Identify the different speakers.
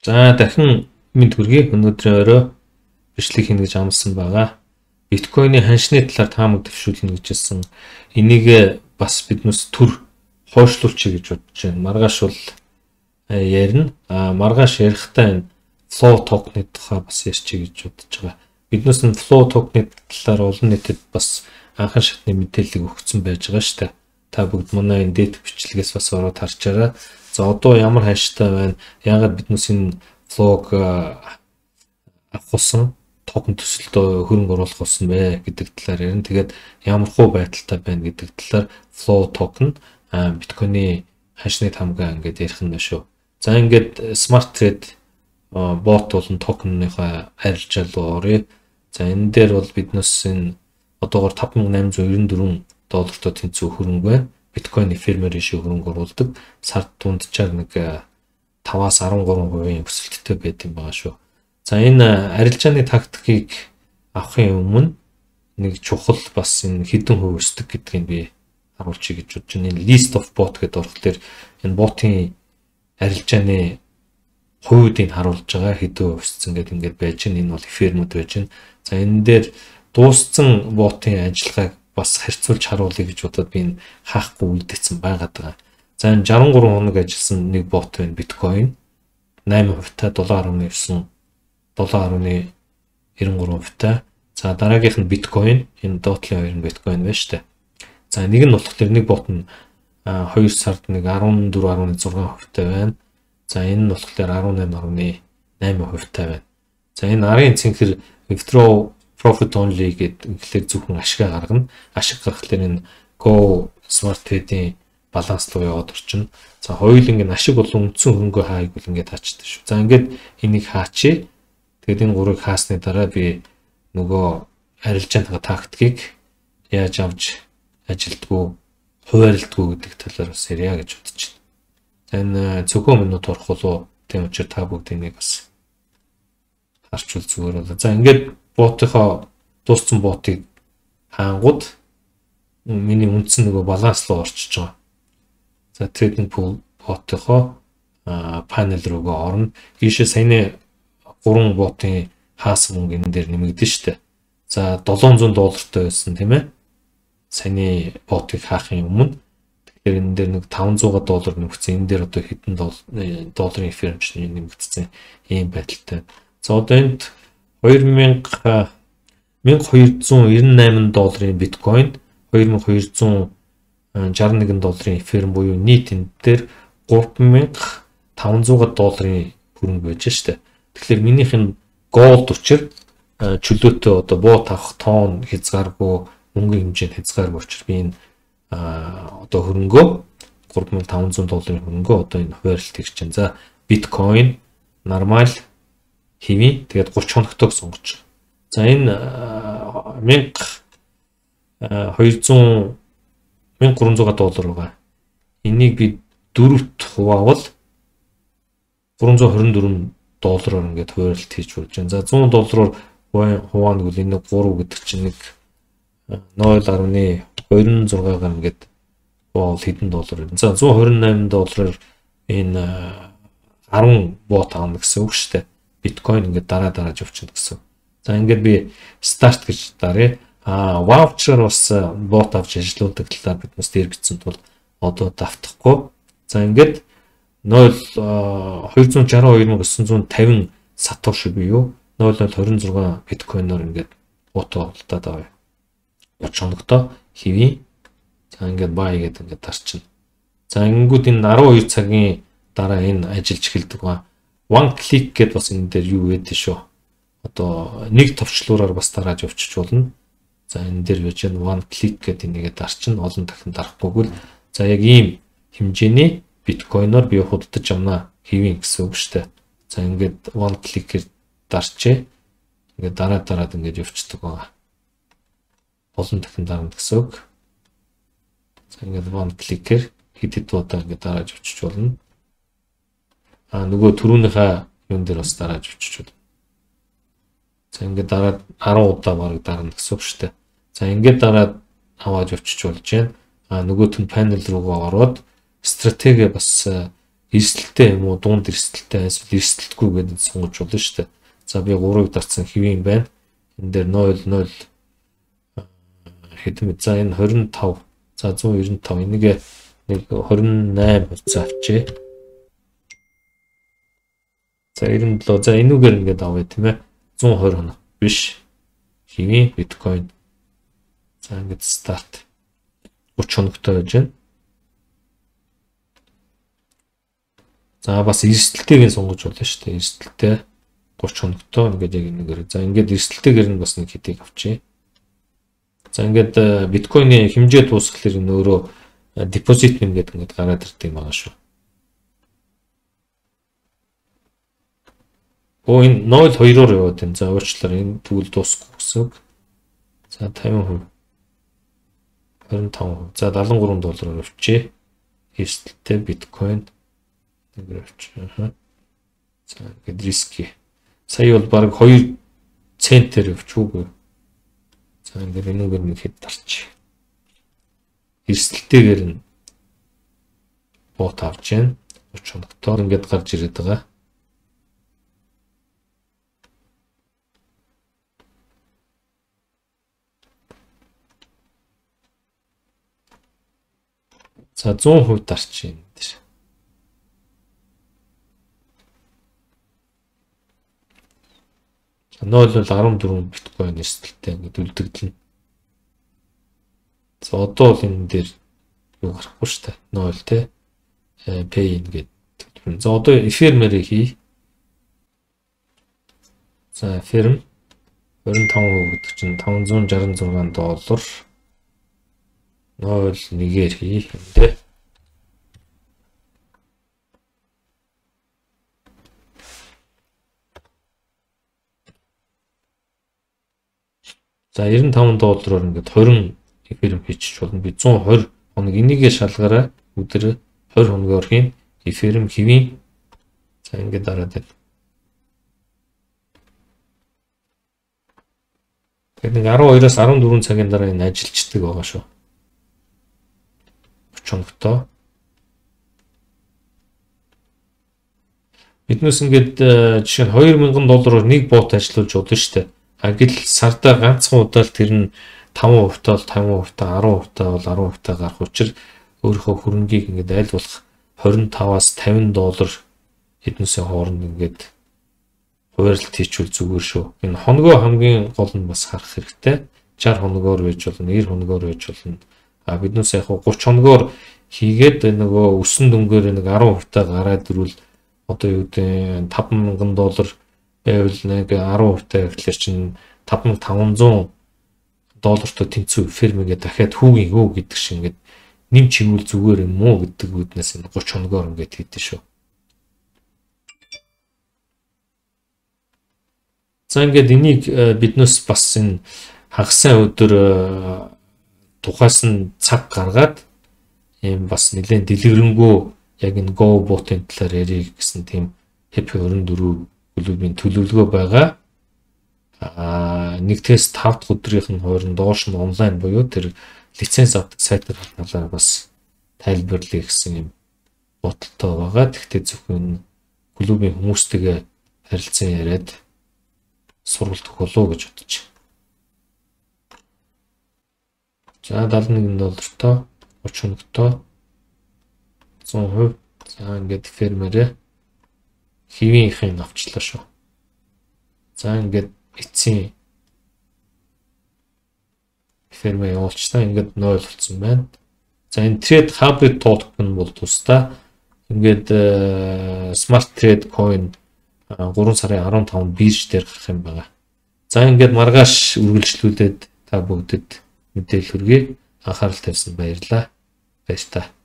Speaker 1: За дахин минь төргий өнөөдрийн орой бичлэг хийнэ гэж амласан байгаа. Биткойны ханшны талаар таамаг төвшүүлнэ гэж хэлсэн. Энийг бас биднээс төр хойшлуулчих гэж бодож байна. Маргааш бол ярина. Маргааш ярихдаа энэ flow token-ы тухай бас ярьчих гэж бодож байгаа. Биднээс энэ flow token-ы талаар олон нийтэд бас анхан шатны мэдээлэл өгсөн байж байгаа шүү дээ. Та бүгд манай энэ дээд бичлэгээс бас ороод харчаарай. За одоо ямар ханштай байна? Яагаад биднээс энэ flow-г авахсан токен төсөлдөө хөрөнгө оруулах болсон бэ гэдэг талаар ярина. Тэгээд ямар хуу байдалтай байна гэдэг талаар flow token биткойны ханшны тамгаа ингээд ярих нь шүү. За ингээд smart trade bot болон токенныхаа арилжаал руу оръё. За энэ дээр бол биднээс энэ одоогоор $5894 доллартай тэнцүү хөрөнгө байна. Биткойн эфемерийн шиг хөрөнгө оруулдаг. Сард дунджаар нэг 5-аас 13% өсөлттэй байт юм байгаа шүү. За энэ арилжааны тактикийг авахын өмнө нэг чухал бас энэ хэдэн хувь өсдөг гэдгийг би харуулчих гэж бодож байна. Энэ list of bot гэдэг орох дээр энэ ботын арилжааны хувьдыг харуулж байгаа хэдэн өссөн гэдэг ингээд байж байна. Энэ бол эфемерүүд байж байна. За энэ дээр дууссан ботын ажиллагааг бас харьцуулж харуулъя гэж бодоод би энэ хаахгүй үлдээсэн байгаад байгаа. За энэ 63 хоног ажилласан нэг бот байна биткойн 8% та 7.9 7.93% та. За дараагийнх нь биткойн энэ доотлын 2 биткойн байна шүү дээ. За нэг нь болох тэр нэг бот нь 2 сард нэг 14.6% та байна. За энэ нь болохоор 18.8% та байна. За энэ арын цэнхэр withdraw profit only гэдэг инглээр зөвхөн ашиг гаргана. Ашиг гаргахлаар энэ go smart trade-ийн баланс руу яваад орчин. За хоёуланг нь ашиг болон үндсэн хөрөнгөө хааяг бол ингээд хаачдаг шүү. За ингээд энийг хаачээ. Тэгээд энэ гурыг хаасны дараа би нөгөө арилжааны тактикийг яаж авч ажилтгүй, хуваарлдгүй гэдэг талаар бас ярья гэж бодож байна. За энэ зөвхөн минут орох болов. Тийм учраас та бүгд энийг бас харчвал зүгээр болоо. За ингээд ботынхоо дууссан ботыг хаангууд миний үндсэн нөгөө баланс руу орчиж байгаа. За trading pool ботынхоо панел руугаа орно. Ийшээ саяны 3 ботын хаасан мөнгө энэ дээр нэмэгдэн штэ. За $700 байсан тийм ээ. Саяны ботыг хаахын өмнө тэгэхээр энэ дээр нэг $500 нэмэгдсэн. Энэ дээр одоо хэдэн долларын эфирч нэмэгдсэн ийм байдалтай. За одоо энд $1298 биткойн, $2261 эфир буюу нийт энэ дээр $3500 хөрөнгө байж штэ. Тэгэхээр минийх нь gold учир чөлөөтэй одоо бот авах тон хязгааргүй мөнгөний хэмжээнд хязгааргүй учир би энэ одоо хөрөнгөө $3500 хөрөнгөө одоо энэ хуваарлт хийж чинь. За биткойн нормал хэвийн тэгээд 30 хоногтойг сонгож. За энэ $1300 байгаа. Энийг би 4-т хуваавал $324 ингээд хуваарлт хийж болж байна. За $100-оор хуваана гэвэл энэ 3 гэдэг чинь нэг 0.26 ингээд хуваавал хэдэн доллар вэ? За $128-оор энэ 10 бот аавна гэсэн үг шүү дээ. Биткойн ингээд дараа явчихна гэсэн. За ингээд би старт гэж даръя. Ваучер бас бот авч ажилладаг талаар биднээс дээр бичсэн тул одоо давтахгүй. За ингээд 262,950 сатоши буюу 0.26 биткойноор ингээд бото олдоод авъя. 30 хоногтой хэвийн. За ингээд buy гэдэг ингээд тарчна. За ингэнгүүт энэ 12 цагийн дараа энэ ажиллаж эхэлдэг ба one click гэдээ бас энэ дээр юу гэдэг шүү. Одоо нэг товчлуураар бас дарааж явчих болно. За энэ дээр байж one click гэдэг нэгээ дарчин олон дахин дарахгүйг л за яг ийм хэмжээний биткойноор би худалдаж авна хэвийн гэсэн үг шүү дээ. За ингээд one click-ээр дарчээ. Ингээд дараад ингээд явчихдаг байгаа. Олон дахин дарна гэсэн үг. За ингээд one click-ээр хэд удаа ингээд дарааж явчих болно. Нөгөө түрүүнийхээ юун дээр бас дарааж авчиж байна. За ингээд дараад 10 удаа бараг дарна гэсэн үг шүү дээ. За ингээд дараад аваад авчиж болж байна. Нөгөөт нь панел руугаа ороод стратеги бас эрсдэлтэй юм уу, дунд эрсдэлтэй эсвэл эрсдэлтгүй гэдэг сонгож болно шүү дээ. За би 3-ыг дарцсан хэвийн байна. Энэ дээр 0 0 хэдэн бэ? За энэ 25. За 195. Энийг нэг 28 хувьцаа авчээ. За 97. За энүүгээр ингээд авъя тийм ээ. 120 хоног биш. Хэвийн биткойн. За ингээд старт 30 хоногтой байж байна. За бас эрсдэлтэйг сонгож болно шүү дээ. Эрсдэлтэй 30 хоногтой ингээд яг энэгээр. За ингээд эрсдэлтэйгээр нь бас нэг хэдийг авчээ. За ингээд биткойны хэмжээ дуусхлаар энэ өөрөө депозит ингээд гараад ирдэг юм байгаа шүү. Энэ 0.2-оор яваад байна. За уучлаарай энэ тэгвэл дуусахгүй гэсэн үг. За 50%. 25%. За $73 авчээ. Эрсдэлтэй биткойн нэг авчээ. За ингээд риски. Сая бол баг 2 центээр авчихгүй. За ингээд энэгээр нэг хэд дарч. Эрсдэлтэйгээр нь бот авч जैन 30 хоногтоор ингээд гарч ирээд байгаа. За 100% дарч юм дээр. За 0 бол 14 биткойн эрсдэлтэй ингээд үлдэгдэнэ. За одоо бол энэ дээр юу гарахгүй шүү дээ. 0 те pay ингээд. За одоо эфирмэрийг хий. За эфирм 25% гэдэг чинь $566. 0 1-ээр хий тэ. За $95 ингээд 20 эфирм хийчих болно. Би 120 хоног энийгээ шалгаараа өдөр 20 хоногоор хийн эфирм хэвийн. За ингээд дараад байна. Тэгэхээр нэг 12-аас 14 цагийн дараа энэ ажилчдаг байгаа шүү. 30 хоногтой. Биднээс ингээд жишээ нь $2000 нэг бот ажиллуулж болно шүү дээ. Агил сардаа ганцхан удаа л тэр нь 5% таа 50% таа 10% таа бол 10% таа гарах учраас өөрийнхөө хөрөнгийг ингээд аль болох $25-аас $50 хэдэн сая хооронд ингээд хуваарлт хийчихвэл зүгээр шүү. Энэ хоногоо хамгийн гол нь бас харах хэрэгтэй. 60 хоногоор байж болно, 90 хоногоор байж болно. Биднээс яг 30 хоногоор хийгээд нөгөө өсөн дүнгээр нэг 10% таа гараад ирвэл одоо юу гэдэг $5000 байвал нэг 10% таа гэхэлэр чинь $5500 тэнцүү фермигээ дахиад хүүгийн өө гэдэг шиг ингээд нэм чигүүл зүгээр юм уу гэдэг үүднээс энэ 30 хоногоор ингээд хийдэж шүү. За ингээд энийг биднээс бас энэ хагасаа өдөр тухайс нь цаг гаргаад ийм бас нэлээд дэлгэрэнгүй яг энэ Go bot-ын талаар ярих гэсэн тийм Happy 24 клубын төлөвлөгөө байгаа. 1-5 дахь өдрийнх нь хооронд доош нь онлайн буюу тэр лиценз авдаг сайтаар талаар бас тайлбарлая гэсэн юм бодолтой байгаа. Тэгтээ зөвхөн клубын хүмүүстэйгээ харилцан яриад сургалт өгөх болов гэж бодож. За $71 30 хоногтой 100%. За ингээд фермерээ хэвийнхийг авчлаа шүү. За ингээд эцсийн фермээ явуулчихсан. Ингээд 0 болсон байна. За энэ trade hybrid token бол тусдаа ингээд smart trade coin 3 сарын 15 бирж дээр гарах юм байна. За ингээд маргааш үргэлжлүүлээд та бүгдэд мэдээлэл хүргэе. Анхаарал тавьсан баярлалаа. Баярлалаа.